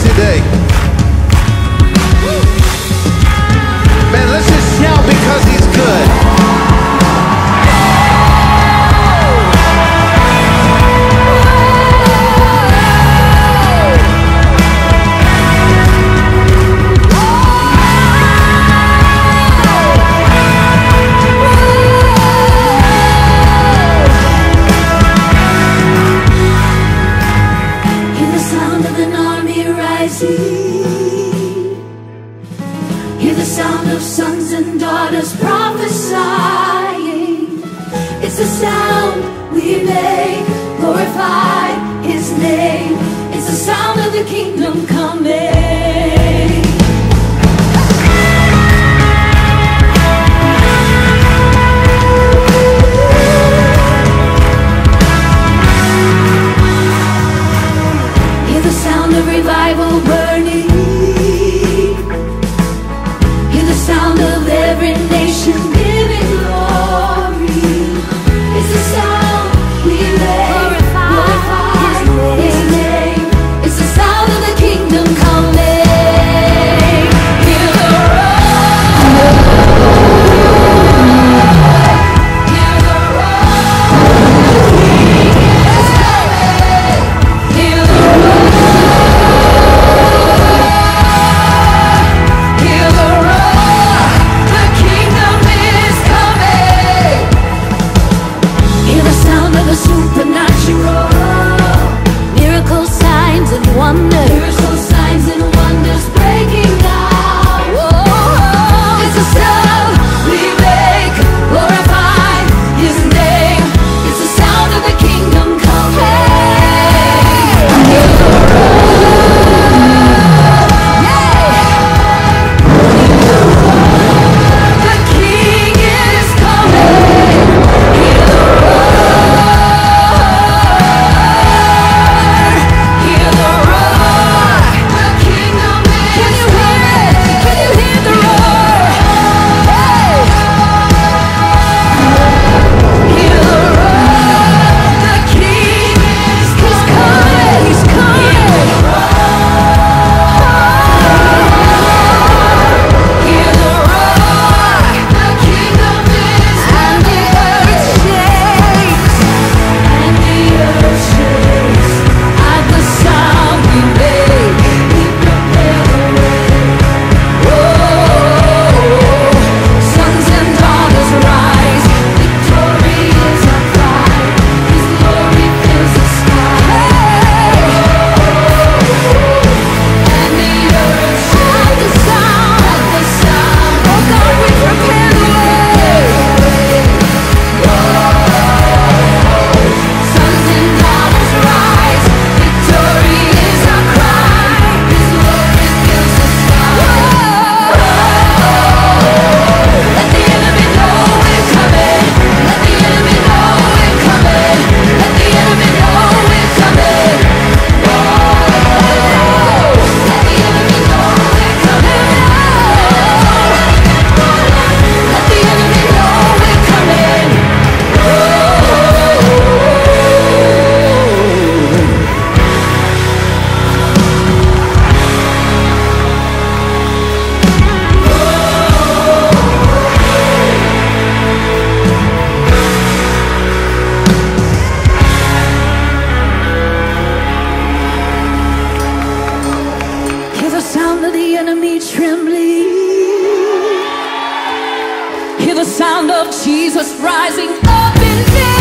today. Man, let's just shout because he's good. Hear the sound of sons and daughters prophesying. It's the sound we make, glorify His name. It's the sound of the kingdom coming. Hear the sound of revival burning. Hear the sound of every nation giving glory. It's the sound we make, glorify His name. It's the sound of the kingdom coming. Hear the roar. Hear the roar. Hear the roar. Hear the roar. The kingdom is coming. Hear the sound of the supernatural. Miracles, signs and wonders. Miracles, signs and wonders breaking out. Whoa. It's the sound we make, glorify His name. It's the sound of the kingdom coming. Hear the The King is coming. Hear the roar. Hear the roar. The kingdom is coming. Can you hear it? Can you hear the roar? Hey. Hear the roar. The King is coming. He's coming. Hear the Hear the roar, the kingdom is and the earth shakes, and the earth shakes at the sound we make. We prepare the way. Whoa, sons and daughters rise. Victory is our cry. His glory fills the sky. And the earth shakes at the sound. Oh God, we prepare the way. Sons and daughters rise. Victory is our cry. His glory fills the sky. Let the enemy know we're coming. Let the enemy know we're coming. Let the enemy know we're coming. Let the enemy know we're coming. Let the enemy know we're coming. Hear the sound of the enemy trembling. Hear the sound of Jesus rising up in victory.